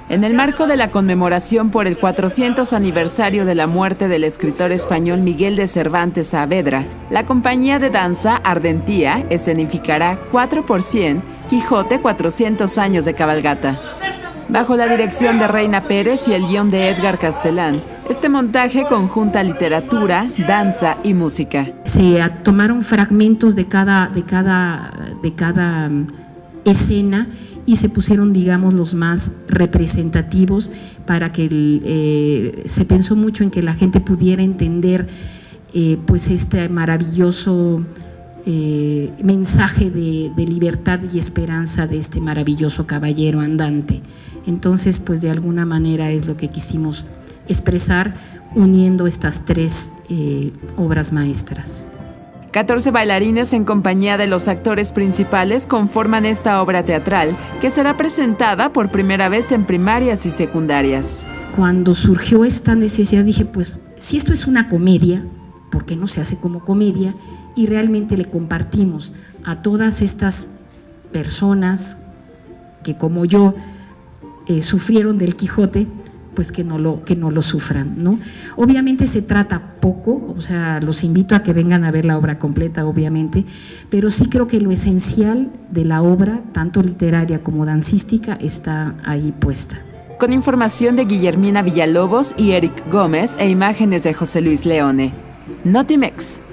En el marco de la conmemoración por el 400 aniversario de la muerte del escritor español Miguel de Cervantes Saavedra, la compañía de danza Ardentía escenificará 4x100 Quijote 400 años de cabalgata. Bajo la dirección de Reina Pérez y el guión de Edgar Castelán, este montaje conjunta literatura, danza y música. Se tomaron fragmentos de cada escena y se pusieron, digamos, los más representativos para que se pensó mucho en que la gente pudiera entender pues este maravilloso mensaje de libertad y esperanza de este maravilloso caballero andante. Entonces, pues de alguna manera es lo que quisimos expresar uniendo estas tres obras maestras. 14 bailarines en compañía de los actores principales conforman esta obra teatral que será presentada por primera vez en primarias y secundarias. Cuando surgió esta necesidad dije, pues si esto es una comedia, ¿por qué no se hace como comedia? Y realmente le compartimos a todas estas personas que como yo sufrieron del Quijote, pues que no lo sufran, ¿no? Obviamente se trata poco, o sea, los invito a que vengan a ver la obra completa, obviamente, pero sí creo que lo esencial de la obra, tanto literaria como dancística, está ahí puesta. Con información de Guillermina Villalobos y Eric Gómez e imágenes de José Luis Leone. Notimex.